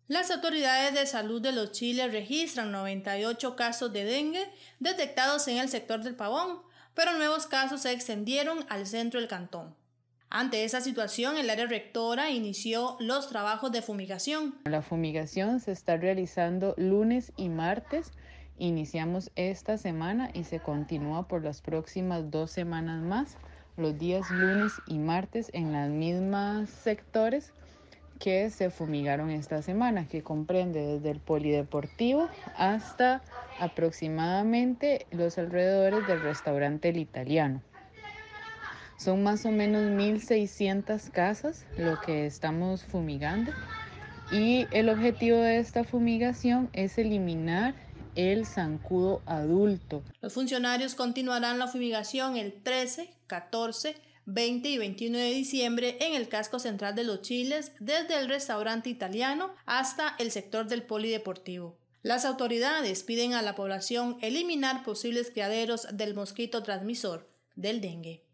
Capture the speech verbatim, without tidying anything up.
Las autoridades de salud de Los Chiles registran noventa y ocho casos de dengue detectados en el sector del Pavón, pero nuevos casos se extendieron al centro del cantón. Ante esa situación, el área rectora inició los trabajos de fumigación. La fumigación se está realizando lunes y martes. Iniciamos esta semana y se continúa por las próximas dos semanas más, los días lunes y martes en las mismas sectores que se fumigaron esta semana, que comprende desde el polideportivo hasta aproximadamente los alrededores del restaurante El Italiano. Son más o menos mil seiscientas casas lo que estamos fumigando y el objetivo de esta fumigación es eliminar el zancudo adulto. Los funcionarios continuarán la fumigación el trece, catorce, veinte y veintiuno de diciembre en el casco central de Los Chiles, desde el restaurante Italiano hasta el sector del polideportivo. Las autoridades piden a la población eliminar posibles criaderos del mosquito transmisor del dengue.